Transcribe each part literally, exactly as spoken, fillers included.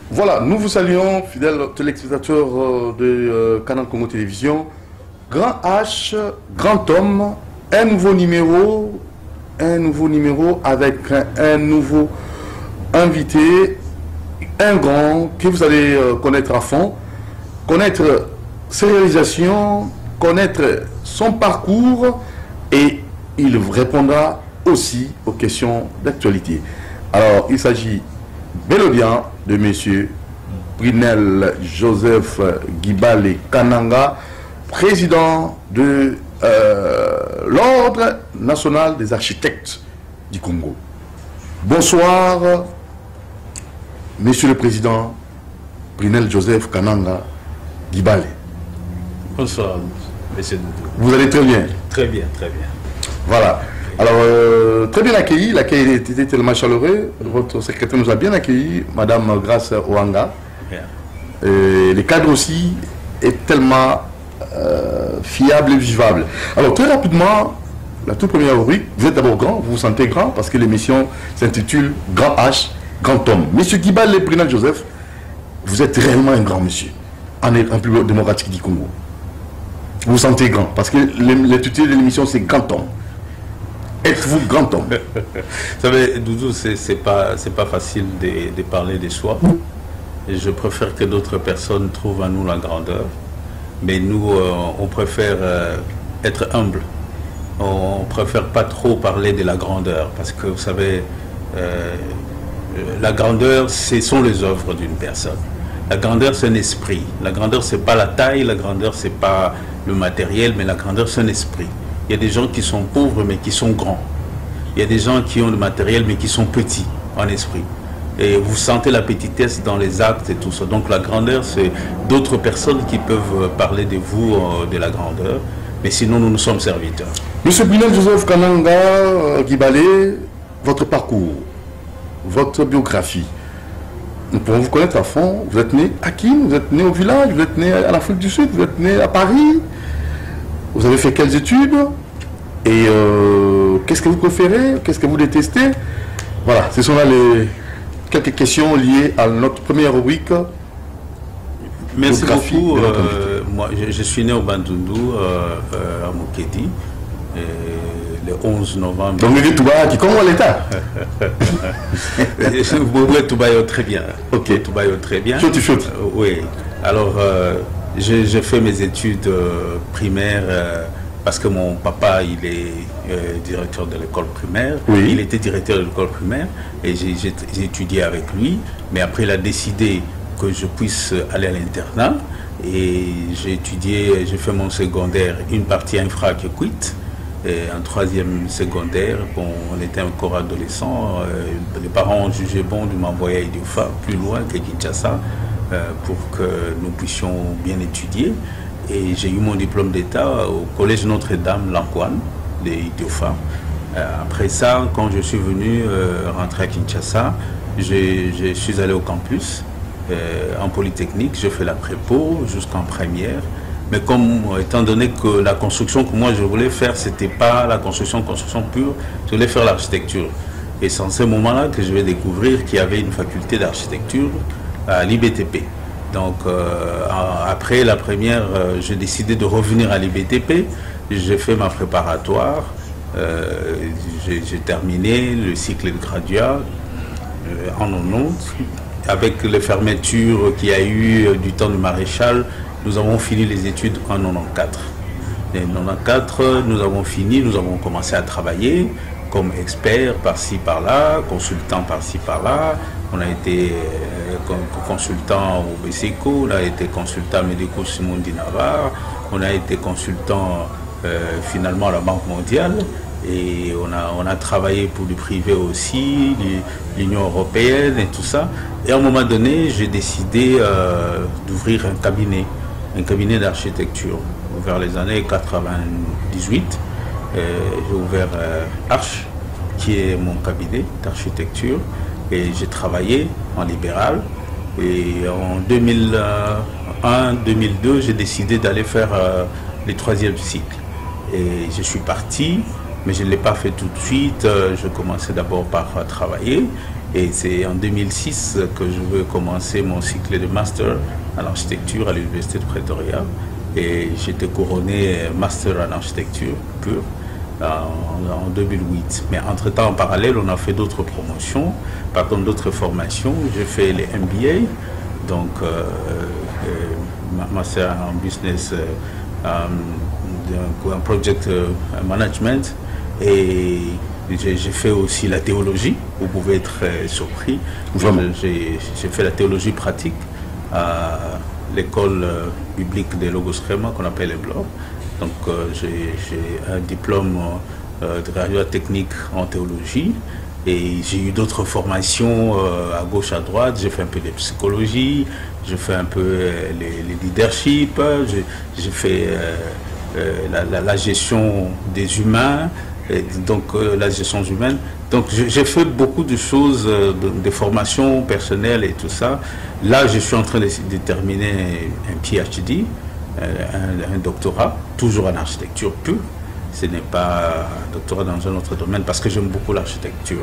Voilà, nous vous saluons, fidèles téléspectateurs de euh, Canal Congo Télévision. Grand H, grand homme, un nouveau numéro, un nouveau numéro avec un, un nouveau invité, un grand que vous allez euh, connaître à fond, connaître ses réalisations, connaître son parcours et il répondra aussi aux questions d'actualité. Alors, il s'agit bel et bien de M. Prinel Joseph Guibale Kananga, président de euh, l'Ordre national des architectes du Congo. Bonsoir, Monsieur le Président Prinel Joseph Kananga Guibale. Bonsoir, Monsieur Doudou. Vous allez très bien? Très bien, très bien. Voilà. Alors, euh, très bien accueilli, l'accueil était tellement chaleureux. Votre secrétaire nous a bien accueilli, Madame Grace Ouanga. Bien. Et les cadres aussi est tellement euh, fiable et vivable. Alors, très rapidement, la toute première rubrique, vous êtes d'abord grand, vous vous sentez grand parce que l'émission s'intitule Grand H, Grand Homme. Monsieur Guibale Prinel Joseph, vous êtes réellement un grand monsieur en République démocratique du Congo. Vous vous sentez grand parce que l'intitulé de l'émission c'est Grand Homme. Êtes-vous grand homme? Vous savez, Doudou, c'est pas, c'est pas facile de, de parler de soi. Et je préfère que d'autres personnes trouvent en nous la grandeur. Mais nous, euh, on préfère euh, être humble. On préfère pas trop parler de la grandeur. Parce que, vous savez, euh, la grandeur, ce sont les œuvres d'une personne. La grandeur, c'est un esprit. La grandeur, c'est pas la taille. La grandeur, c'est pas le matériel. Mais la grandeur, c'est un esprit. Il y a des gens qui sont pauvres mais qui sont grands. Il y a des gens qui ont le matériel mais qui sont petits en esprit. Et vous sentez la petitesse dans les actes et tout ça. Donc la grandeur, c'est d'autres personnes qui peuvent parler de vous, euh, de la grandeur. Mais sinon, nous nous sommes serviteurs. Monsieur Prinel Joseph Kananga Guibale, votre parcours, votre biographie, nous pouvons vous connaître à fond. Vous êtes né à Kin, vous êtes né au village, vous êtes né à l'Afrique du Sud, vous êtes né à Paris. Vous avez fait quelles études? Et euh, qu'est-ce que vous préférez? Qu'est-ce que vous détestez? Voilà, ce sont là les quelques questions liées à notre première rubrique. Merci beaucoup. Euh, moi, je, je suis né au Bandundu, euh, euh, à Mokedi, euh, le onze novembre. Donc, vous dites Touba, qui comment l'État? Touba, très bien. Ok. Touba, très bien. Chouti, chouti. Euh, oui. Alors, euh, j'ai fait mes études euh, primaires euh, parce que mon papa, il est euh, directeur de l'école primaire. Oui. Il était directeur de l'école primaire et j'ai étudié avec lui. Mais après, il a décidé que je puisse aller à l'internat. Et j'ai étudié, j'ai fait mon secondaire, une partie infra qui quitte. Et un troisième secondaire, bon, on était encore adolescents. Euh, les parents ont jugé bon de m'envoyer à Idiofa, plus loin que Kinshasa. Euh, pour que nous puissions bien étudier. Et j'ai eu mon diplôme d'État au collège Notre-Dame Lankwan de Idiofa. Euh, après ça, quand je suis venu euh, rentrer à Kinshasa, je suis allé au campus euh, en Polytechnique. Je fais la prépo jusqu'en première. Mais comme, étant donné que la construction que moi je voulais faire, c'était pas la construction, construction pure, je voulais faire l'architecture. Et c'est en ce moment-là que je vais découvrir qu'il y avait une faculté d'architecture à l'I B T P. Donc euh, après la première, euh, j'ai décidé de revenir à l'I B T P. J'ai fait ma préparatoire. Euh, j'ai terminé le cycle de graduat euh, en quatre-vingt-onze. Avec les fermetures qu'il y a eu euh, du temps de maréchal, nous avons fini les études en quatre-vingt-quatorze. Et en quatre-vingt-quatorze, nous avons fini, nous avons commencé à travailler comme expert par-ci par-là, consultant par-ci par-là. On a été euh, consultant au B C C O, on a été consultant médico Simon Dinavar, on a été consultant euh, finalement à la Banque mondiale et on a, on a travaillé pour du privé aussi, l'Union européenne et tout ça. Et à un moment donné, j'ai décidé euh, d'ouvrir un cabinet, un cabinet d'architecture vers les années quatre-vingt-dix-huit. Euh, j'ai ouvert euh, Arche, qui est mon cabinet d'architecture. Et j'ai travaillé en libéral. Et en deux mille un deux mille deux, j'ai décidé d'aller faire euh, le troisième cycle. Et je suis parti, mais je ne l'ai pas fait tout de suite. Euh, je commençais d'abord par euh, travailler. Et c'est en deux mille six que je veux commencer mon cycle de master en architecture à l'Université de Pretoria. Et j'étais couronné master en architecture pure en, en deux mille huit. Mais entre-temps, en parallèle, on a fait d'autres promotions, pardon, d'autres formations. J'ai fait les M B A, donc euh, euh, master en business, euh, en project management. Et j'ai fait aussi la théologie, vous pouvez être euh, surpris. J'ai fait la théologie pratique à l'école euh, biblique des Logos Rema qu'on appelle les Blancs. Donc euh, j'ai un diplôme euh, de graduat technique en théologie et j'ai eu d'autres formations euh, à gauche, à droite. J'ai fait un peu de psychologie, j'ai fait un peu euh, les, les leadership, j'ai fait euh, euh, la, la, la gestion des humains. Et donc euh, la gestion humaine. Donc j'ai fait beaucoup de choses, euh, de, de formations personnelles et tout ça. Là, je suis en train de, de terminer un P H D, euh, un, un doctorat, toujours en architecture pure. Ce n'est pas un doctorat dans un autre domaine parce que j'aime beaucoup l'architecture.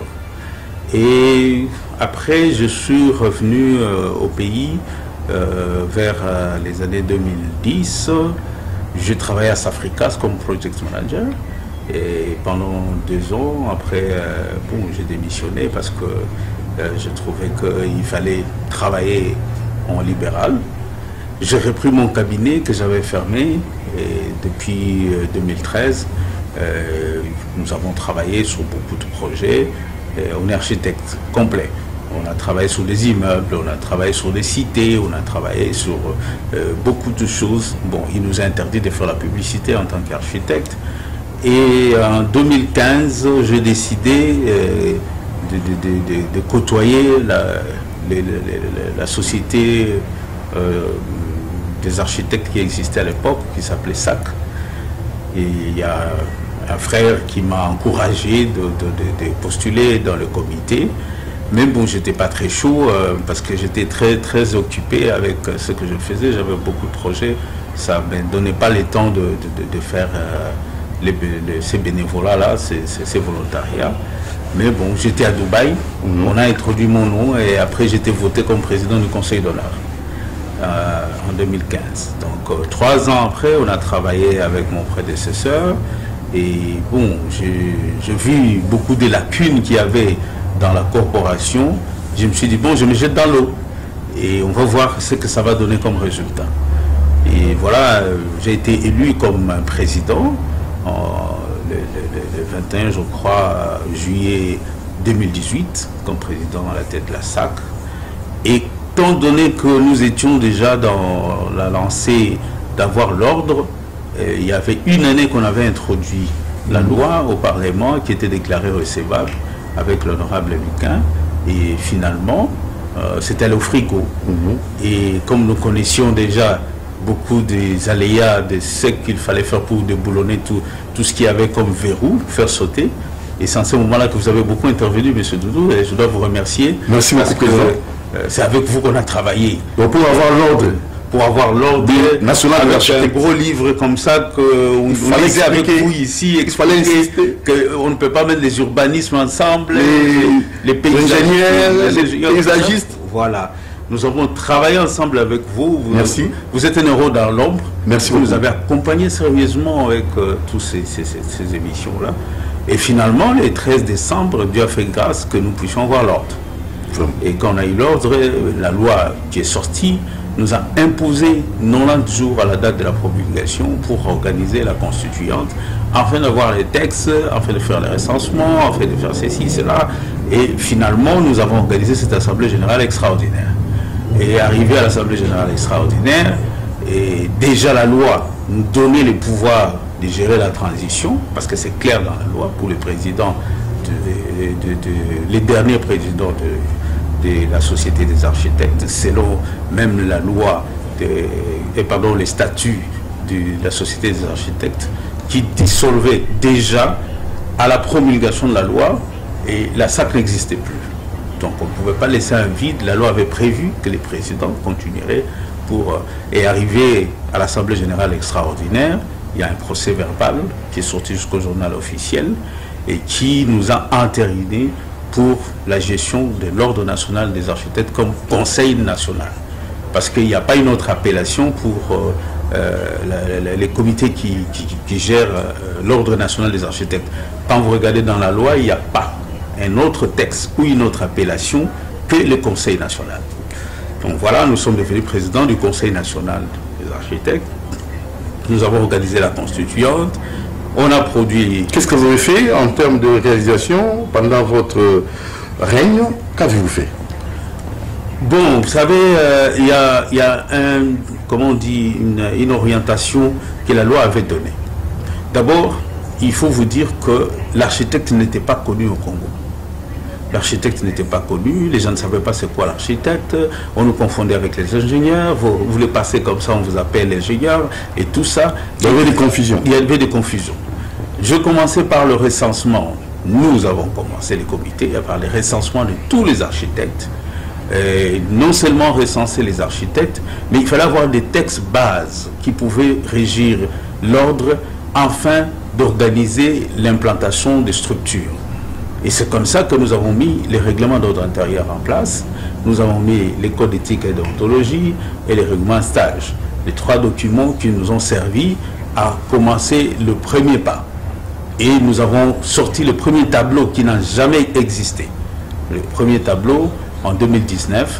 Et après, je suis revenu euh, au pays euh, vers euh, les années deux mille dix. J'ai travaillé à Safricas comme project manager. Et pendant deux ans, après, euh, bon, j'ai démissionné parce que euh, je trouvais qu'il fallait travailler en libéral. J'ai repris mon cabinet que j'avais fermé et depuis euh, deux mille treize, euh, nous avons travaillé sur beaucoup de projets. Et on est architecte complet. On a travaillé sur des immeubles, on a travaillé sur des cités, on a travaillé sur euh, beaucoup de choses. Bon, il nous a interdit de faire la publicité en tant qu'architecte. Et en deux mille quinze, j'ai décidé euh, de, de, de, de côtoyer la, les, les, la société euh, des architectes qui existait à l'époque, qui s'appelait S A C. Et il y a un frère qui m'a encouragé de, de, de, de postuler dans le comité. Mais bon, j'étais pas très chaud euh, parce que j'étais très, très occupé avec ce que je faisais. J'avais beaucoup de projets. Ça ne me donnait pas le temps de, de, de faire... Euh, Les, les, ces bénévolats-là, ces volontariats. Mais bon, j'étais à Dubaï, mmh. On a introduit mon nom et après j'étais voté comme président du Conseil d'honneur euh, en deux mille quinze. Donc euh, trois ans après, on a travaillé avec mon prédécesseur et bon, j'ai vu beaucoup de lacunes qu'il y avait dans la corporation. Je me suis dit, bon, je me jette dans l'eau et on va voir ce que ça va donner comme résultat. Et voilà, euh, j'ai été élu comme président. Le, le, le vingt et un, je crois, juillet deux mille dix-huit, comme président à la tête de la S A C. Et étant donné que nous étions déjà dans la lancée d'avoir l'ordre, euh, il y avait une année qu'on avait introduit la loi au Parlement qui était déclarée recevable avec l'honorable Luquin. Et finalement, euh, c'était au frigo. Mm-hmm. Et comme nous connaissions déjà beaucoup des aléas, de ce qu'il fallait faire pour déboulonner tout, tout ce qu'il y avait comme verrou, faire sauter. Et c'est en ce moment-là que vous avez beaucoup intervenu, M. Doudou, et je dois vous remercier. Merci parce beaucoup, que euh, c'est avec vous qu'on a travaillé. Donc pour avoir l'ordre pour avoir l'ordre national de l'architecture, un gros livre comme ça qu'on lisait avec vous ici, expliquer qu'on ne peut pas mettre les urbanismes ensemble, les, les ingénieurs, les, les paysagistes. Voilà. Nous avons travaillé ensemble avec vous. Vous, Merci. Vous, vous êtes un héros dans l'ombre. Merci vous beaucoup. nous avez accompagnés sérieusement avec euh, toutes ces, ces, ces, ces émissions-là. Et finalement, le treize décembre, Dieu a fait grâce que nous puissions voir l'ordre. Et quand on a eu l'ordre, la loi qui est sortie nous a imposé quatre-vingt-dix jours à la date de la promulgation pour organiser la constituante, afin d'avoir les textes, afin de faire les recensements, afin de faire ceci, cela. Et finalement, nous avons organisé cette Assemblée Générale extraordinaire. Et arrivé à l'Assemblée Générale extraordinaire, et déjà la loi nous donnait le pouvoir de gérer la transition, parce que c'est clair dans la loi pour le président, de, de, de, les derniers présidents de, de la Société des architectes, selon même la loi, de, et pardon, les statuts de la Société des architectes, qui dissolvaient déjà à la promulgation de la loi, et la S A C n'existait plus. Donc on ne pouvait pas laisser un vide. La loi avait prévu que les présidents continueraient pour... Et arrivé à l'Assemblée Générale extraordinaire, il y a un procès verbal qui est sorti jusqu'au journal officiel et qui nous a entériné pour la gestion de l'Ordre national des architectes comme conseil national. Parce qu'il n'y a pas une autre appellation pour euh, euh, la, la, les comités qui, qui, qui gèrent euh, l'Ordre national des architectes. Quand vous regardez dans la loi, il n'y a pas un autre texte ou une autre appellation que le Conseil national. Donc voilà, nous sommes devenus présidents du Conseil national des architectes. Nous avons organisé la constituante. On a produit... Qu'est-ce que vous avez fait en termes de réalisation pendant votre règne? Qu'avez-vous fait? Bon, vous savez, euh, il y a, y a un, comment on dit, une, une orientation que la loi avait donnée. D'abord, il faut vous dire que l'architecte n'était pas connu au Congo. L'architecte n'était pas connu, les gens ne savaient pas c'est quoi l'architecte, on nous confondait avec les ingénieurs, vous, vous voulez passer comme ça, on vous appelle ingénieur, et tout ça. Il y avait des confusions. Il y avait des confusions. Je commençais par le recensement. Nous avons commencé les comités par le recensement de tous les architectes. Euh, non seulement recenser les architectes, mais il fallait avoir des textes bases qui pouvaient régir l'ordre afin d'organiser l'implantation des structures. Et c'est comme ça que nous avons mis les règlements d'ordre intérieur en place, nous avons mis les codes d'éthique et d'ontologie et les règlements stage. Les trois documents qui nous ont servi à commencer le premier pas. Et nous avons sorti le premier tableau qui n'a jamais existé. Le premier tableau en deux mille dix-neuf,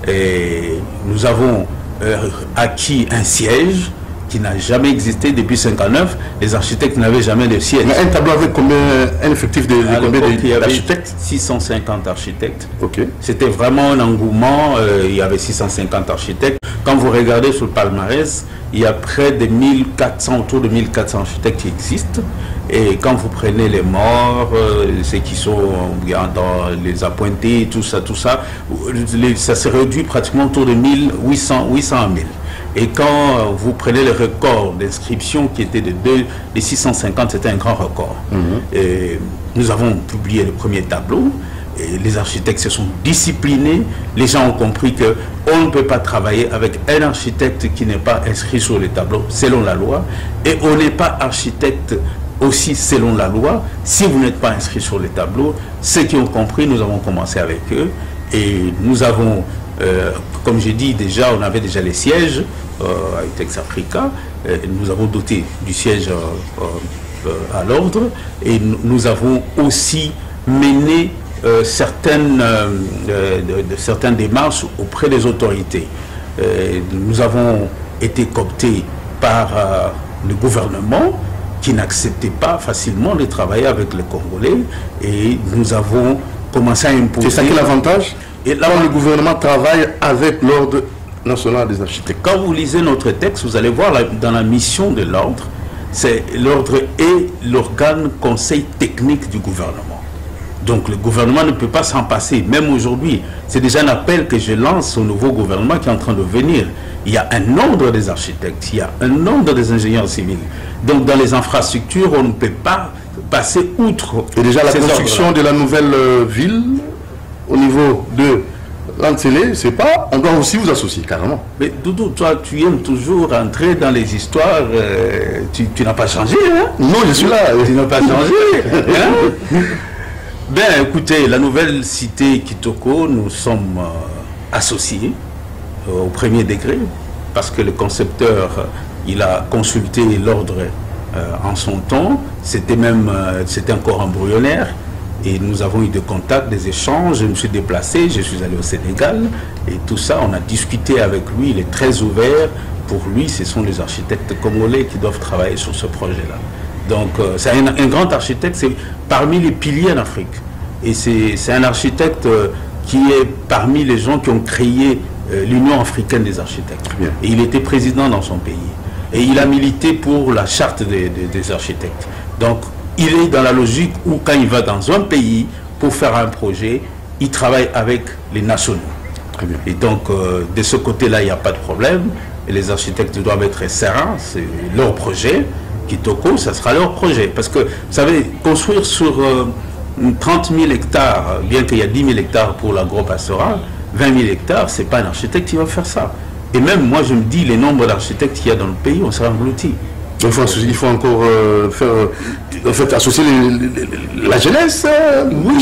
et nous avons euh, acquis un siège qui n'a jamais existé depuis mille neuf cent cinquante-neuf. Les architectes n'avaient jamais de siège. Mais un tableau avec combien, un effectif de, de combien d'architectes? six cent cinquante architectes. Okay. C'était vraiment un engouement. Euh, il y avait six cent cinquante architectes. Quand vous regardez sur le palmarès, il y a près de mille quatre cents, autour de mille quatre cents architectes qui existent. Et quand vous prenez les morts, euh, ceux qui sont dans les appointés, tout ça, tout ça, les, ça se réduit pratiquement autour de mille huit cents, huit cents à mille. Et quand vous prenez le record d'inscription qui était de, deux, de six cent cinquante, c'était un grand record. Mm-hmm. Et nous avons publié le premier tableau. Et les architectes se sont disciplinés. Les gens ont compris qu'on ne peut pas travailler avec un architecte qui n'est pas inscrit sur les tableaux selon la loi. Et on n'est pas architecte aussi selon la loi si vous n'êtes pas inscrit sur les tableaux. Ceux qui ont compris, nous avons commencé avec eux. Et nous avons, euh, comme j'ai dit déjà, on avait déjà les sièges euh, à Itex Africa. Euh, nous avons doté du siège euh, euh, à l'ordre. Et nous, nous avons aussi mené Euh, certaines, euh, de, de, certaines démarches auprès des autorités. Euh, nous avons été cooptés par euh, le gouvernement qui n'acceptait pas facilement de travailler avec les Congolais, et nous avons commencé à imposer... C'est ça qui est l'avantage? Et là, le gouvernement travaille avec l'Ordre national des architectes. Quand vous lisez notre texte, vous allez voir la, dans la mission de l'Ordre, c'est l'Ordre est l'organe conseil technique du gouvernement. Donc le gouvernement ne peut pas s'en passer, même aujourd'hui. C'est déjà un appel que je lance au nouveau gouvernement qui est en train de venir. Il y a un ordre des architectes, il y a un ordre des ingénieurs civils. Donc dans les infrastructures, on ne peut pas passer outre. Et déjà la construction de la nouvelle euh, ville, au niveau de l'Antélé, c'est pas, on doit aussi vous associer carrément. Mais Doudou, toi, tu aimes toujours entrer dans les histoires, euh, tu, tu n'as pas changé, hein? Non, je suis là. Tu n'as pas changé, hein? Ben, écoutez, la nouvelle cité Kitoko, nous sommes euh, associés euh, au premier degré, parce que le concepteur, euh, il a consulté l'ordre euh, en son temps, c'était même, euh, c'était encore embryonnaire, et nous avons eu des contacts, des échanges, je me suis déplacé, je suis allé au Sénégal, et tout ça, on a discuté avec lui, il est très ouvert. Pour lui, ce sont les architectes congolais qui doivent travailler sur ce projet-là. Donc, euh, c'est un, un grand architecte, c'est parmi les piliers en Afrique. Et c'est un architecte euh, qui est parmi les gens qui ont créé euh, l'Union africaine des architectes. Bien. Et il était président dans son pays. Et il a milité pour la charte des, des, des architectes. Donc, il est dans la logique où, quand il va dans un pays pour faire un projet, il travaille avec les nationaux. Très bien. Et donc, euh, de ce côté-là, il n'y a pas de problème. Et les architectes doivent être sereins, c'est leur projet. Kitoko, ça sera leur projet. Parce que, vous savez, construire sur euh, trente mille hectares, bien qu'il y a dix mille hectares pour l'agro-pastoral, vingt mille hectares, ce n'est pas un architecte qui va faire ça. Et même moi, je me dis, les nombres d'architectes qu'il y a dans le pays, on sera engloutis. Il faut, il faut encore euh, faire, en fait, associer les, les, la jeunesse, oui,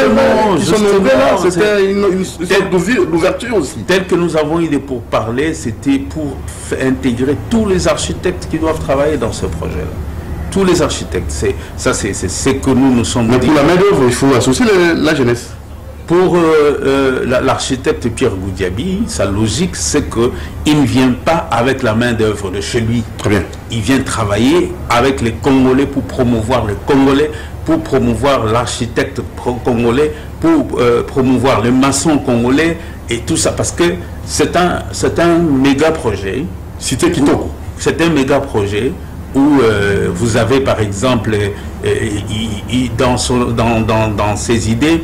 chômeurs, c'était une, une sorte d'ouverture aussi. Tel que nous avons eu des pourparlers, c'était pour intégrer tous les architectes qui doivent travailler dans ce projet-là. Tous les architectes, c'est ça, c'est ce que nous nous sommes. Mais pour la main-d'œuvre, il faut associer le, la jeunesse. Pour euh, euh, l'architecte Pierre Goudiaby, sa logique, c'est qu'il ne vient pas avec la main-d'œuvre de chez lui. Très bien. Il vient travailler avec les Congolais pour promouvoir les Congolais, pour promouvoir l'architecte congolais, pour euh, promouvoir les maçons congolais et tout ça. Parce que c'est un, c'est un méga projet. Cité Kitoko. C'est un méga projet où euh, vous avez par exemple, euh, il, il, dans, son, dans, dans, dans ses idées,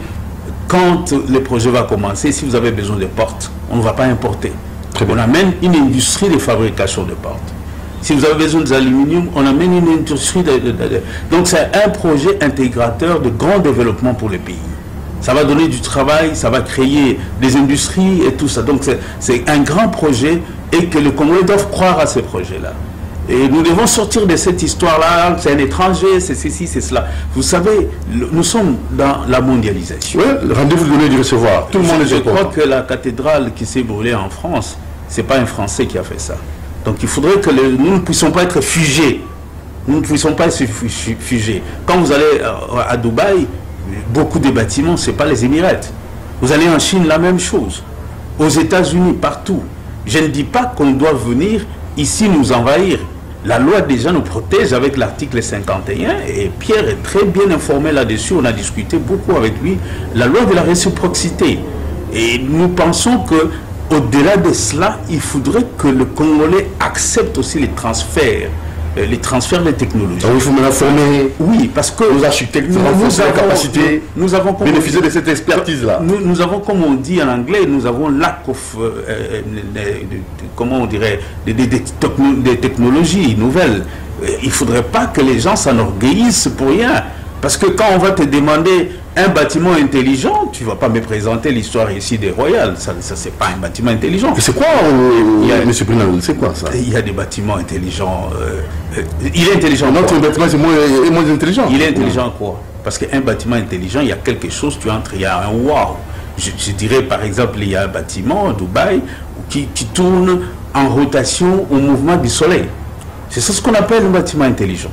quand le projet va commencer, si vous avez besoin de portes, on ne va pas importer. On amène une industrie de fabrication de portes. Si vous avez besoin d'aluminium, on amène une industrie de... de, de, de. Donc c'est un projet intégrateur de grand développement pour le pays. Ça va donner du travail, ça va créer des industries et tout ça. Donc c'est un grand projet et que les Congolais doivent croire à ce projet-là. Et nous devons sortir de cette histoire-là, c'est un étranger, c'est ceci, c'est cela. Vous savez, nous sommes dans la mondialisation. Oui, le rendez-vous donné du recevoir. Tout le monde est Je crois que la cathédrale qui s'est brûlée en France, ce n'est pas un Français qui a fait ça. Donc il faudrait que le, nous ne puissions pas être figés. Nous ne puissions pas être figés. Quand vous allez à Dubaï, beaucoup de bâtiments, ce n'est pas les Émirats. Vous allez en Chine, la même chose. Aux États-Unis, partout. Je ne dis pas qu'on doit venir ici nous envahir. La loi déjà nous protège avec l'article cinquante et un et Pierre est très bien informé là-dessus, on a discuté beaucoup avec lui, la loi de la réciprocité. Et nous pensons que au-delà de cela, il faudrait que le Congolais accepte aussi les transferts, les transferts de technologies. Donc il faut maintenant former oui, parce que nos architectes, nous, nous avons la capacité, nous, nous avons bénéficié de cette expertise-là. Nous, nous avons, comme on dit en anglais, nous avons lack of, euh, euh, de, de, de, comment on dirait, des de, de, de technologies nouvelles. Il ne faudrait pas que les gens s'enorgueillissent pour rien. Parce que quand on va te demander un bâtiment intelligent, tu ne vas pas me présenter l'histoire ici des Royales. Ça, ça c'est pas un bâtiment intelligent. C'est quoi, euh, M. Brunel, c'est quoi ça? Il y a des bâtiments intelligents. Euh, euh, il est intelligent. Notre bâtiment est moins, est moins intelligent. Il est intelligent quoi? Parce qu'un bâtiment intelligent, il y a quelque chose, tu entres, il y a un wow. Je, je dirais par exemple, il y a un bâtiment à Dubaï qui, qui tourne en rotation au mouvement du soleil. C'est ça ce qu'on appelle un bâtiment intelligent.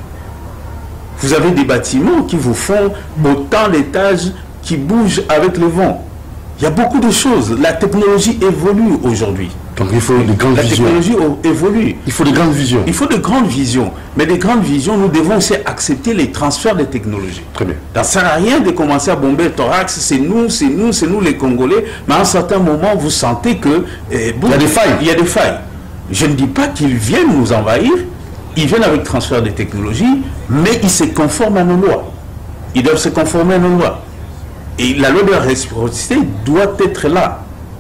Vous avez des bâtiments qui vous font autant d'étages qui bougent avec le vent. Il y a beaucoup de choses. La technologie évolue aujourd'hui. Donc il faut de grandes La visions. La technologie évolue. Il faut de grandes visions. Il faut de grandes visions. Mais des grandes visions, nous devons aussi accepter les transferts de technologies. Très bien. Ça ne sert à rien de commencer à bomber le thorax. C'est nous, c'est nous, c'est nous les Congolais. Mais à un certain moment, vous sentez que... Eh, bon, il y a des failles. Il y a des failles. Je ne dis pas qu'ils viennent nous envahir. Ils viennent avec transfert de technologie, mais ils se conforment à nos lois. Ils doivent se conformer à nos lois. Et la loi de la réciprocité doit être là.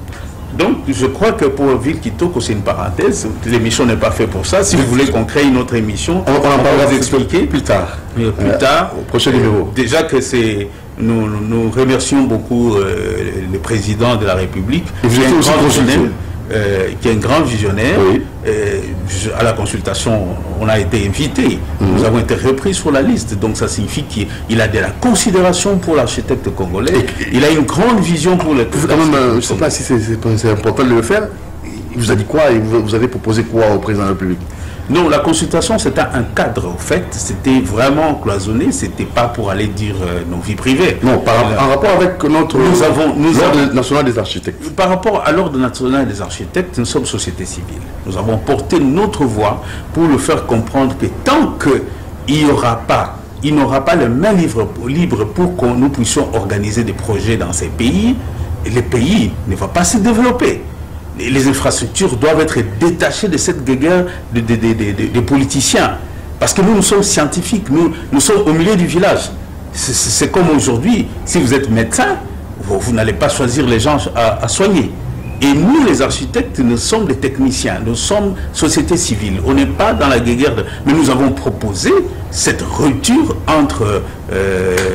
Donc, je crois que pour Ville Kitoko, c'est une parenthèse. L'émission n'est pas faite pour ça. Si vous voulez qu'on crée une autre émission, on, on en parlera vous expliquer plus tard. Plus euh, tard. Au prochain numéro. Déjà que c'est... Nous, nous remercions beaucoup euh, le président de la République. Et vous êtes aussi consulté. Euh, qui est un grand visionnaire. Oui. Euh, je, à la consultation, on a été invité. Mmh. Nous avons été repris sur la liste. Donc ça signifie qu'il a de la considération pour l'architecte congolais. Et, il a une grande vision pour le... Quand même, je ne sais pas si c'est important de le faire. Il vous a dit quoi et vous, vous avez proposé quoi au président de la République? Non, la consultation, c'était un cadre, en fait. C'était vraiment cloisonné. C'était pas pour aller dire euh, nos vies privées. Non, par, euh, en rapport avec notre nous avons, nous l'Ordre national des architectes. Par rapport à l'Ordre national des architectes, nous sommes société civile. Nous avons porté notre voix pour le faire comprendre que tant qu'il n'y aura pas, il n'aura pas les mains libres, libres pour que nous puissions organiser des projets dans ces pays, les pays ne vont pas se développer. Les infrastructures doivent être détachées de cette guerre des de, de, de, de, de politiciens. Parce que nous, nous sommes scientifiques, nous, nous sommes au milieu du village. C'est comme aujourd'hui, si vous êtes médecin, vous, vous n'allez pas choisir les gens à, à soigner. Et nous, les architectes, nous sommes des techniciens, nous sommes société civile. On n'est pas dans la guerre, de... mais nous avons proposé cette rupture entre... Euh,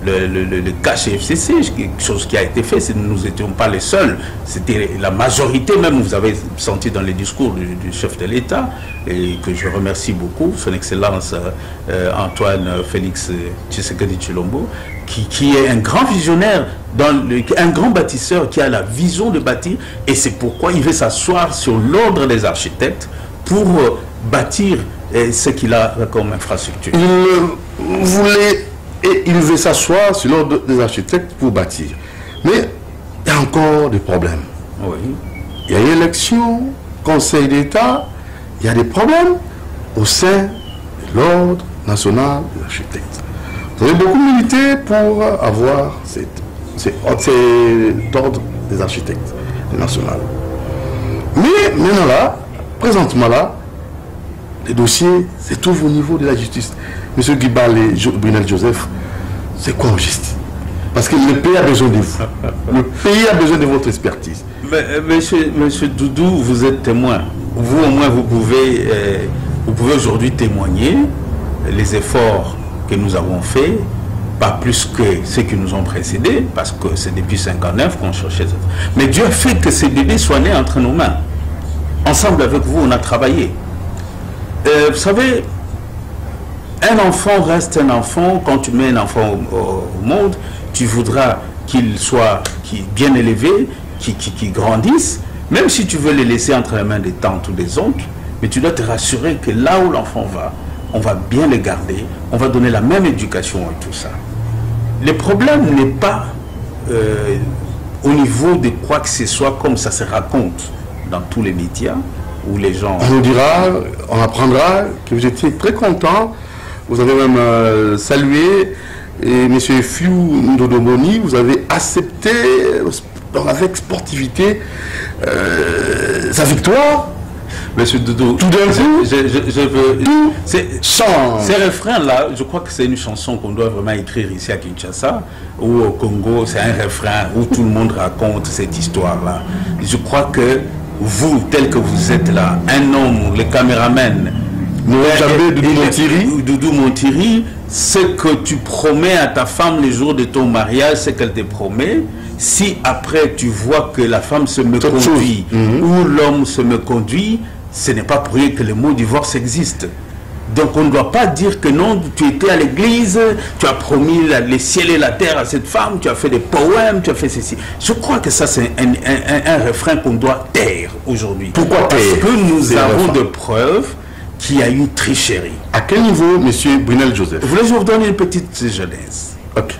le, le, le, le cas chez F C C, quelque chose qui a été fait, nous n'étions pas les seuls, c'était la majorité même, vous avez senti dans les discours du, du chef de l'État, et que je remercie beaucoup, son Excellence euh, Antoine Félix Tshisekedi Tshilombo, qui, qui est un grand visionnaire, dans le, un grand bâtisseur qui a la vision de bâtir, et c'est pourquoi il veut s'asseoir sur l'ordre des architectes pour euh, bâtir euh, ce qu'il a comme infrastructure. Il voulait et il veut s'asseoir sur l'ordre des architectes pour bâtir. Mais il y a encore des problèmes. Oui. Il y a eu élection, Conseil d'État, il y a des problèmes au sein de l'ordre national des architectes. Vous avez beaucoup milité pour avoir cet, cet, cet ordre des architectes national. Mais maintenant là, présentement là, les dossiers se trouvent au niveau de la justice. Monsieur Guibal et Brunel Joseph, c'est quoi en justice? Parce que le pays a besoin de vous. Le pays a besoin de votre expertise. Mais, monsieur, monsieur Doudou, vous êtes témoin. Vous, au moins, vous pouvez, euh, vous pouvez aujourd'hui témoigner les efforts que nous avons faits, pas plus que ceux qui nous ont précédés, parce que c'est depuis cinquante-neuf qu'on cherchait ça. Mais Dieu a fait que ces bébés soient nés entre nos mains. Ensemble avec vous, on a travaillé. Euh, vous savez, un enfant reste un enfant. Quand tu mets un enfant au, au, au monde, tu voudras qu'il soit qu'il, bien élevé, qu'il qu'il, qu'il grandisse, même si tu veux les laisser entre les mains des tantes ou des oncles, mais tu dois te rassurer que là où l'enfant va, on va bien les garder, on va donner la même éducation et tout ça. Le problème n'est pas euh, au niveau de quoi que ce soit comme ça se raconte dans tous les médias, où les gens... On nous dira, on apprendra que vous étiez très content. Vous avez même euh, salué et M. Fiou Ndodomoni, vous avez accepté donc avec sportivité euh, sa victoire. Monsieur Doudou, tout d'un coup, je, je, je veux... tout change. Ces refrains-là, je crois que c'est une chanson qu'on doit vraiment écrire ici à Kinshasa, ou au Congo, c'est un refrain où tout le monde raconte cette histoire-là. Je crois que vous, tel que vous êtes là, un homme, le caméraman, Doudou Montiri, Doudou Montiri, ce que tu promets à ta femme le jour de ton mariage, ce qu'elle te promet, si après tu vois que la femme se me conduit, mm-hmm. ou l'homme se me conduit, ce n'est pas pour rien que le mot divorce existe. Donc on ne doit pas dire que non, tu étais à l'église, tu as promis la, les ciels et la terre à cette femme, tu as fait des poèmes, tu as fait ceci. Je crois que ça c'est un, un, un, un refrain qu'on doit taire aujourd'hui. Pourquoi taire? Parce que nous avons de preuves qu'il y a eu tricherie. À quel niveau, monsieur Brunel Joseph? Voulez-je vous donner une petite genèse? Ok.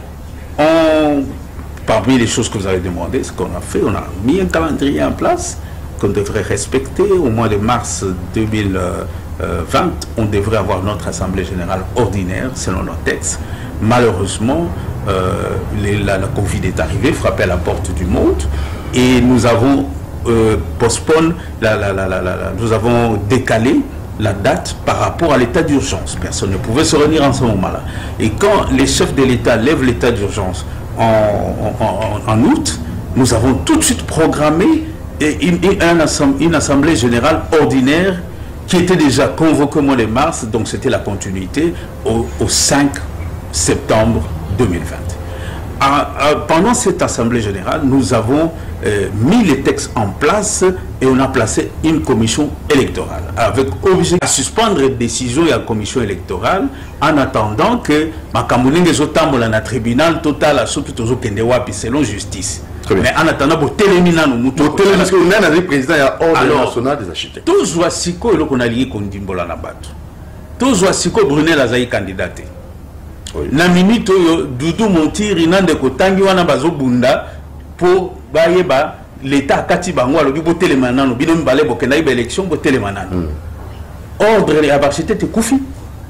On, parmi les choses que vous avez demandé, ce qu'on a fait, on a mis un calendrier en place qu'on devrait respecter. Au mois de mars deux mille vingt, on devrait avoir notre assemblée générale ordinaire selon nos textes. Malheureusement, euh, les, la, la Covid est arrivée, frappée à la porte du monde, et nous avons euh, postponé, la, la, la, la, la, nous avons décalé la date par rapport à l'état d'urgence. Personne ne pouvait se réunir en ce moment-là. Et quand les chefs de l'État lèvent l'état d'urgence en, en, en, en août, nous avons tout de suite programmé une, une, une assemblée générale ordinaire qui était déjà convoquée au mois de mars, donc c'était la continuité au, au cinq septembre deux mille vingt. À, à, pendant cette assemblée générale, nous avons euh, mis les textes en place et on a placé une commission électorale avec objet à suspendre les décisions de la commission électorale en attendant que Makamulinge Zotambola na tribunal total à sopi tozo kendewapi selon justice. Mais en attendant, pour téléminer nos moutons. Pour téléminer, parce que nous avons président et ordre national des architectes. Tous les Siko et qu'on a lié qu'on dit Mbola Nabato. Tous les Siko Brunel Azaï candidaté. Na minute Doudou Montiri nande ko tangi wana bazo bunda pour bayeba l'état kati bango alobi bo telemanano bino mbale bo kenda iba élection bo telemanano. Ordre les architectes Koufi.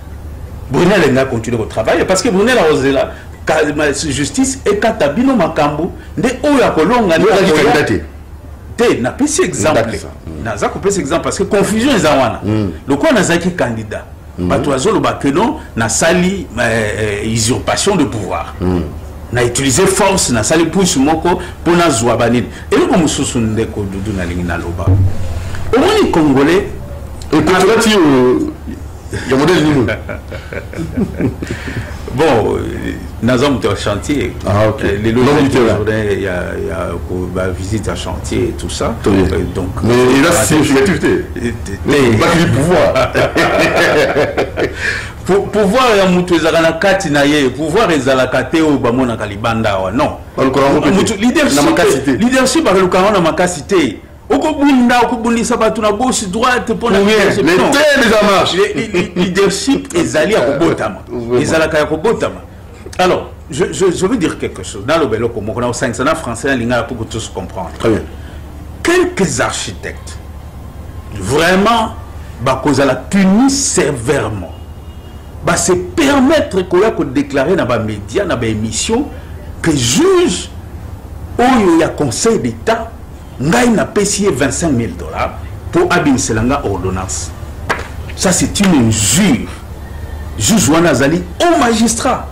Brunel nga continue au travail parce que Brunel a osé là justice et katabino makambo nde oya kolonga ni candidaté. Te na pesi exemple. Na za ko pesi exemple parce que confusion est wana. Le quoi na zaki candidat. Batoazolo bakeno na sali usurpation de pouvoir. Na utiliser force na sali push moko pour na zwa banini. Et le comme susu ndeko dudu na lingi na loba. Au moins les Congolais et quand tu Il y a modèle niveau. Bon, nous sommes au chantier. Ah, ok. Les logements, il y a la visite à chantier et tout ça. Donc, mais là, c'est significatif. Mais pas qu'il pouvoir. Pour pouvoir, il y a un kati na ye, pouvoir les alakate au bamona kalibanda non. Leadership, leadership avec le caron na makasité. Okobunda, okobundisa batu na gauche droite pour la leadership. Les thèmes déjà marchent. Leadership ezali ya kobotama. Ezalaka ya kobotama. Alors, je, je, je veux dire quelque chose. Dans le belo comme on a au cinq cents français, l'ingala pour que tous comprendre. Très bien. Quelques architectes vraiment bah cause à la punir sévèrement. Bah se permettre qu'on a déclarer dans les médias, dans les émissions que juge où il y a conseil d'État n'a pas payé vingt-cinq mille dollars pour abinser la ordonnance. Ça c'est une injure. Juge Wanazali au magistrat.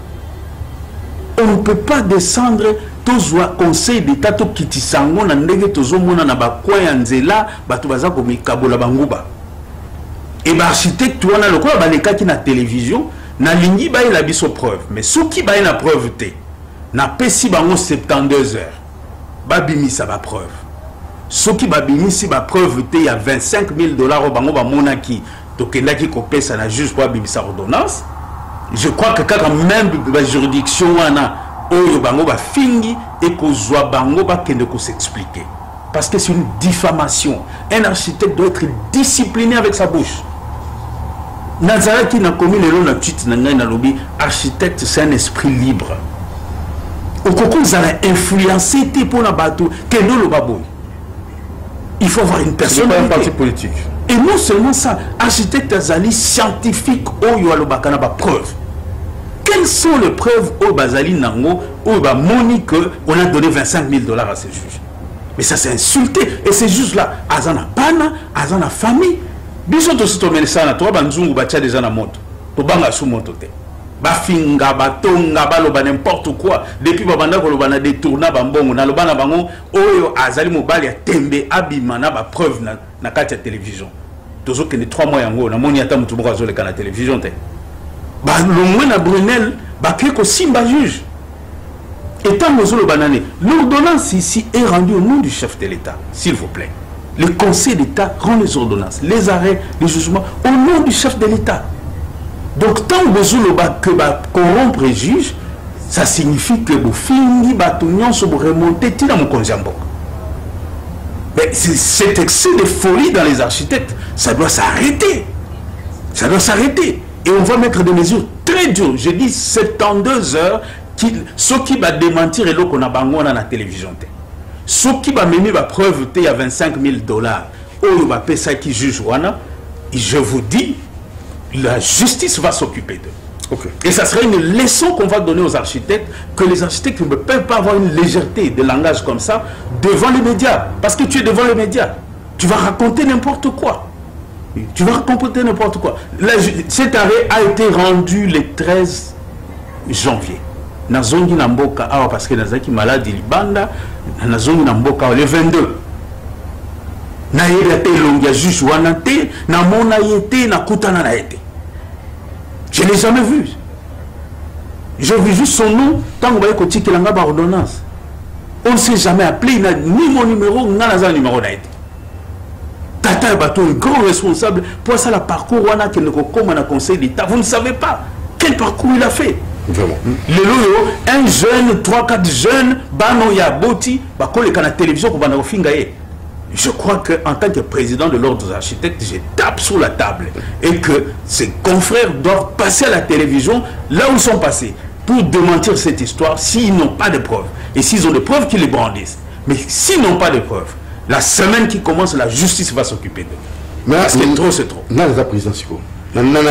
On ne peut pas descendre tous les conseils d'État qui tisango na ndenge tozomona na bakwa ya nzela batu baza ko mikabola banguba. Et l'architecte wana lokola baleka ki na télévision na lingi ba ila biso preuve mais ceux qui ba na preuve te na pesi bango soixante-douze heures ba bimisa ba preuve ceux qui ba bimisi ba preuve te ya vingt-cinq mille dollars au bango ba monaki to kendaki ko pesa na juge pour bimisa ordonnance. Je crois que quand même la juridiction wana oyo bango ba fingi et ko zwa bango ba kende ko s'expliquer parce que c'est une diffamation. Un architecte doit être discipliné avec sa bouche. Nazara qui n'a commis le nom de titre na lobby architecte c'est un esprit libre. Au coco vous allez influencer tes pour la bateau que nous le babou. Il faut avoir une personnalité. C'est pas un parti politique. Et non seulement ça, architecte azali scientifique oyo alobakana ba preuve. Quelles sont les preuves au Bazali Nango au ba Monique on a donné vingt-cinq mille dollars à ces juges. Mais ça c'est insulté et c'est juste là azana pana azana famille. Biso to sito melisana to banzungu bacha déjà na moto. To banga sous moto te. Ba finga batonga baloba n'importe quoi depuis babanda ko loba na détourna bambongo na loba na bango oyo azali mobali ya tembe abima na ba preuve na na kati ya télévision. Tozo que les trois mois yango na moni ata mutu moko azoleka na télévision te. Ba le moins na Brunel ba ko simba juge. Et tant que le banane, l'ordonnance ici est rendue au nom du chef de l'État, s'il vous plaît. Le Conseil d'État rend les ordonnances, les arrêts, les jugements au nom du chef de l'État. Donc tant que va corrompre les juges, ça signifie que vous finissez vous remonter dans mon conjambon. Mais cet excès de folie dans les architectes, ça doit s'arrêter. Ça doit s'arrêter. Et on va mettre des mesures très dures. Je dis soixante-douze heures. Ceux qui va démentir et l'eau qu'on a bango dans la télévision. Ceux qui va mener la preuve il y a vingt-cinq mille dollars. Ou va payer ça qui juge wana. Je vous dis, la justice va s'occuper d'eux. Okay. Et ça serait une leçon qu'on va donner aux architectes, que les architectes ne peuvent pas avoir une légèreté de langage comme ça devant les médias. Parce que tu es devant les médias. Tu vas raconter n'importe quoi. Tu vas raconter n'importe quoi. Là, cet arrêt a été rendu le treize janvier. Nazongi Namboka awa parce que nazaki maladie libanda nazongi Namboka le vingt-deux na yete longia juge wana te na mona yete na kutana na yete. Je l'ai jamais vu. Je vu juste son nom tant que ko tikelanga ba ordonnance. On ne s'est jamais appelé, il n'a ni mon numéro ni na numéro na yete. Tata bato un grand responsable pour ça la parcours wana que ne comme na conseil d'État, vous ne savez pas quel parcours il a fait. Vraiment. Les loyo, un jeune, trois, quatre jeunes, bano ya boti, bako le la télévision pour bano fingaye. Je crois qu'en tant que président de l'ordre des architectes, je tape sur la table et que ses confrères doivent passer à la télévision là où ils sont passés pour démentir cette histoire s'ils n'ont pas de preuves. Et s'ils ont des preuves, qu'ils les brandissent. Mais s'ils n'ont pas de preuves, la semaine qui commence, la justice va s'occuper d'eux. Mais parce que trop, c'est trop. Non, la président, c'est quoi? Pour le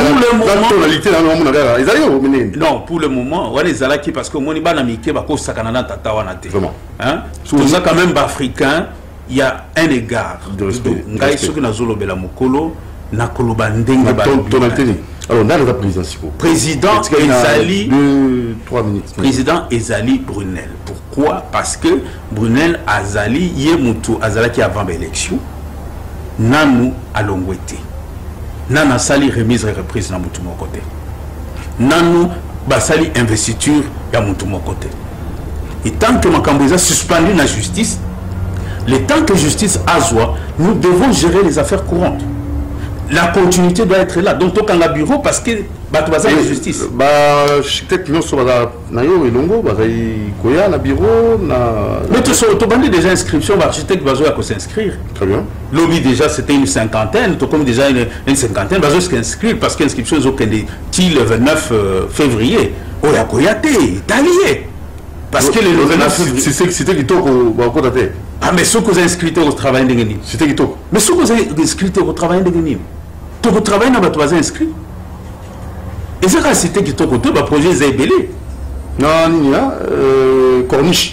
moment, non, pour le moment, on est allés parce que mon iba na mike ba ko sakana tata wana te. Vraiment. Hein? Tout ça quand même africain, il y a un égard. Ngai soki na zolo bela mokolo na koloba ndenge ba. Alors, dans la présidence, président Ezali deux trois minutes. Président Ezali Brunel. Pourquoi? Parce que Brunel Azali yemutu Azala qui avant l'élection nanu alongwete. Nana Sali remise et reprise dans mon côté. Nanu Basali investiture ya mon côté. Et tant que Makambouza suspendu la justice, le temps que justice a joie, nous devons gérer les affaires courantes. La continuité doit être là. Donc, on a un bureau parce que bah, tu vas la justice. Bah, peut-être que nous sommes dans le bureau, na bureau, na. Mais tu as déjà inscription, l'architecte va s'inscrire. Très bien. Lobby déjà c'était une cinquantaine, tout comme déjà une, une cinquantaine, va s'inscrire parce que l'inscription est le vingt-neuf février. Oya Koyate, italien. Parce que le vingt-neuf février. C'était qui toque au côté. Ah, mais ceux qui ont inscrit au travail de Guénim. C'était qui toque. Mais ceux qui ont inscrit au travail de Guénim. Tout le travail n'a pas inscrit. Et c'est quand c'était qui toque au projet Zébélé. Non, non, non, Corniche.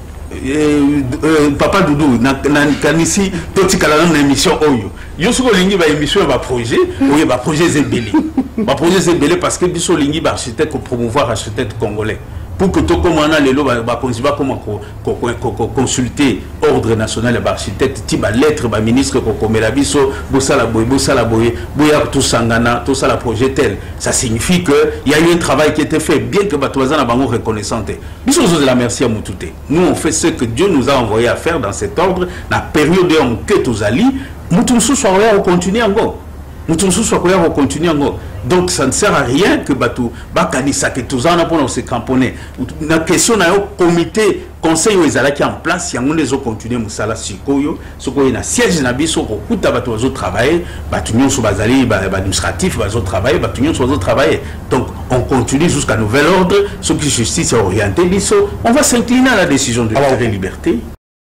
Papa Doudou, Kanisi, Toti Kalanan, une émission Oyo. Yosuko Lingi va émission va projet, oui, va projet Zébélé. Va projet Zébélé parce que Bisso Lingi va architecte pour promouvoir architecte congolais. Pour que tout comme on a les lots, va consulter ordre national d'architecte, type lettre, va ministre Kokomela Bisso, Bossala Boy, Bossala Boy, Boya tout Sangana, tout ça la projet tel. Ça signifie qu'il y a eu un travail qui a été fait, bien que Batoazan a bango reconnaissante. Bisso de la merci à Moutouté. Nous on fait ce que Dieu nous a envoyé à faire dans cet ordre, la période où on quitte aux alliés, Moutounsou soit on continue encore. Nous on continue encore. Donc ça ne sert à rien que Batou Bakanisa que tous en pour se cramponner. La question est au comité conseil aux alliés qui en place, il y a des autres continuer Moussala Sikoyo, ce qu'on a siège nabiso pour couper Batou aux autres travailler, Batunion sur Bazali, administratif, aux autres travailler, Batunion sur les autres travailler. Donc on continue jusqu'à nouvel ordre, ce qui justice est orienté, on va s'incliner à la décision de la liberté.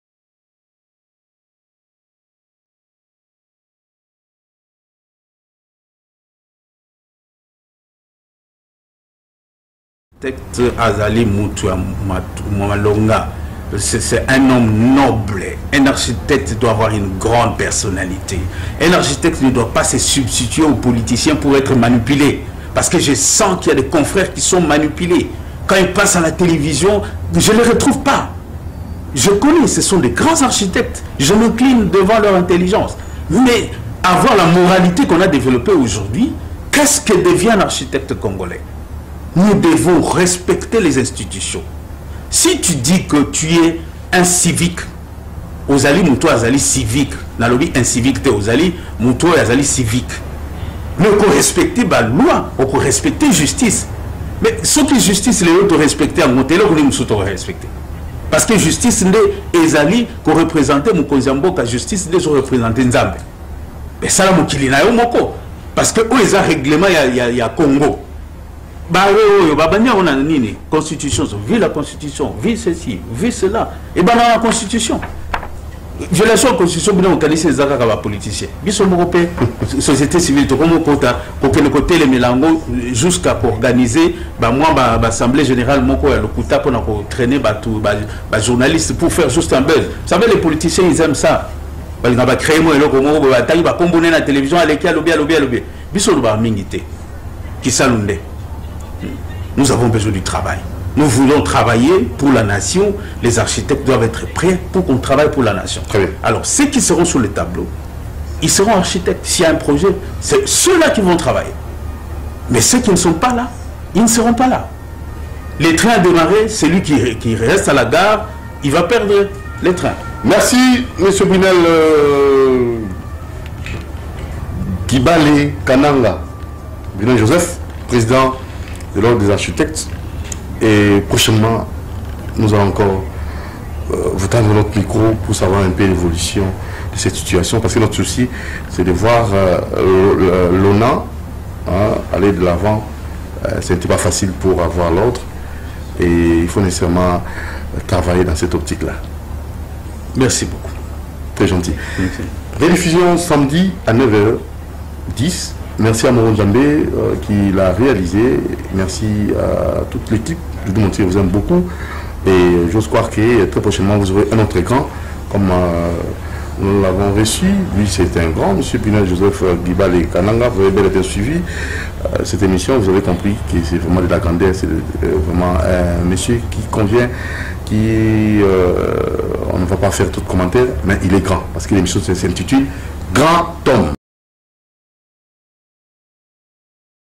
Azali Moutou Moualonga, c'est un homme noble. Un architecte doit avoir une grande personnalité. Un architecte ne doit pas se substituer aux politiciens pour être manipulé. Parce que je sens qu'il y a des confrères qui sont manipulés. Quand ils passent à la télévision, je ne les retrouve pas. Je connais, ce sont des grands architectes. Je m'incline devant leur intelligence. Mais avoir la moralité qu'on a développée aujourd'hui, qu'est-ce que devient un architecte congolais? Nous devons respecter les institutions. Si tu dis que tu es un civique, Ozali Mouto Azali civique, Nalobi un civique, Ozali Mouto Azali civique. Nous devons respecter la loi, on peut respecter justice. Mais ce que justice, les autres respecter, nous devons respecter. Parce que justice, c'est Ezali qui représente mon Konzambo, que justice, c'est représente Nzambe. Mais ça, c'est ce parce que où il y a un règlement, il y a Congo. Bah oui, on a une constitution, vu la constitution, vu ceci, vu cela, et ben dans la constitution. Je laisse la constitution pour nous organiser les accords avec les politiciens. Bisous européens, société civile, tout comme quota, pour que le côté les mélango jusqu'à organiser, bah moi, bah l'assemblée générale, mon quoi, le quota pour nous traîner, bah tout, bah journalistes pour faire juste un buzz. Vous savez, les politiciens, ils aiment ça. Bah ils vont créer moi, ils vont batailler, bah combiner la télévision, aller qui a lobby, lobby, lobby. Bisous le bar mingité, qui s'allume. Nous avons besoin du travail. Nous voulons travailler pour la nation. Les architectes doivent être prêts pour qu'on travaille pour la nation. Très bien. Alors, ceux qui seront sur le tableau, ils seront architectes. S'il y a un projet, c'est ceux-là qui vont travailler. Mais ceux qui ne sont pas là, ils ne seront pas là. Les trains à démarrer, celui qui, qui reste à la gare, il va perdre les trains. Merci, M. Brunel euh, Kibale Kananga. Brunel Joseph, président de l'ordre des architectes, et prochainement nous allons encore euh, vous tendre notre micro pour savoir un peu l'évolution de cette situation, parce que notre souci c'est de voir euh, l'O N A hein, aller de l'avant. Euh, ce n'était pas facile pour avoir l'ordre et il faut nécessairement travailler dans cette optique là. Merci beaucoup. Très gentil. Rediffusion samedi à neuf heures dix. Merci à Moron Djambé euh, qui l'a réalisé. Merci à toute l'équipe. Je vous montrer, je vous aime beaucoup. Et j'ose croire que très prochainement, vous aurez un autre écran comme euh, nous l'avons reçu. Lui, c'est un grand, M. Brunel Joseph Kibale et Kananga. Vous avez bien suivi euh, cette émission. Vous avez compris que c'est vraiment de la grandeur. C'est euh, vraiment un monsieur qui convient, qui... Euh, on ne va pas faire tout commentaire, mais il est grand. Parce que l'émission s'intitule Grand Homme.